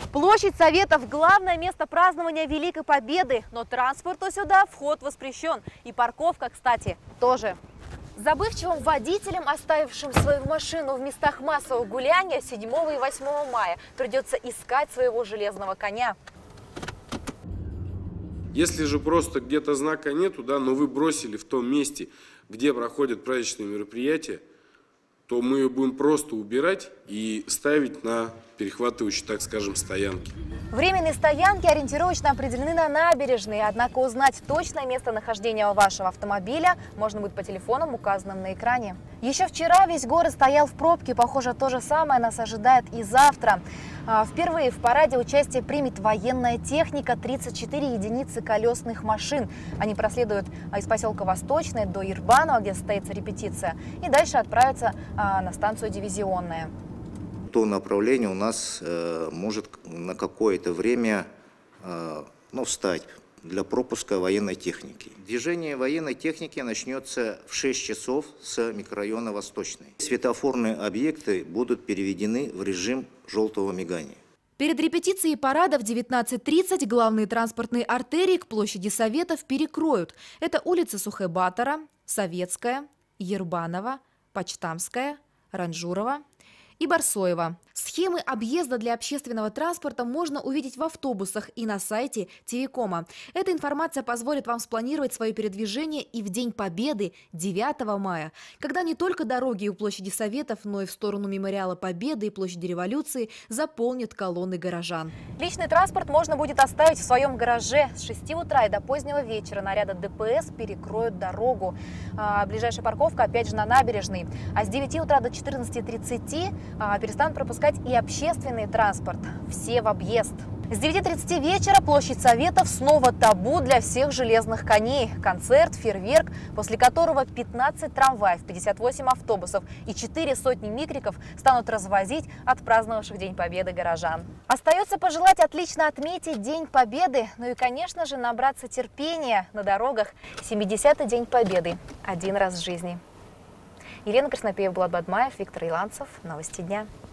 Площадь Советов – главное место празднования Великой Победы, но транспорту сюда вход воспрещен. И парковка, кстати, тоже. Забывчивым водителям, оставившим свою машину в местах массового гуляния 7 и 8 мая, придется искать своего железного коня. Если же просто где-то знака нету, да, но вы бросили в том месте, где проходят праздничные мероприятия, то мы ее будем просто убирать и ставить на перехватывающие, так скажем, стоянки. Временные стоянки ориентировочно определены на набережной, однако узнать точное местонахождение вашего автомобиля можно будет по телефонам, указанным на экране. Еще вчера весь город стоял в пробке, похоже, то же самое нас ожидает и завтра. Впервые в параде участие примет военная техника, 34 единицы колесных машин. Они проследуют из поселка Восточный до Ербанова, где состоится репетиция, и дальше отправятся на станцию Дивизионная. То направление у нас может на какое-то время встать для пропуска военной техники. Движение военной техники начнется в 6 часов с микрорайона Восточный. Светофорные объекты будут переведены в режим желтого мигания. Перед репетицией парада в 19:30 главные транспортные артерии к площади Советов перекроют. Это улицы Сухебатора, Советская, Ербанова, Почтамская, Ранжурова и Барсоева. Схемы объезда для общественного транспорта можно увидеть в автобусах и на сайте Тивикома. Эта информация позволит вам спланировать свое передвижение и в День Победы 9 мая, когда не только дороги у площади Советов, но и в сторону Мемориала Победы и площади Революции заполнят колонны горожан. Личный транспорт можно будет оставить в своем гараже. С 6 утра и до позднего вечера наряды ДПС перекроют дорогу. Ближайшая парковка опять же на набережной. А с 9 утра до 14:30 перестанут пропускать и общественный транспорт. Все в объезд. С 9:30 вечера площадь Советов снова табу для всех железных коней. Концерт, фейерверк, после которого 15 трамваев, 58 автобусов и 4 сотни микриков станут развозить отпраздновавших День Победы горожан. Остается пожелать отлично отметить День Победы, ну и, конечно же, набраться терпения на дорогах. 70-й День Победы. Один раз в жизни. Елена Краснопеева, Булат Бадмаев, Виктор Иланцев. Новости дня.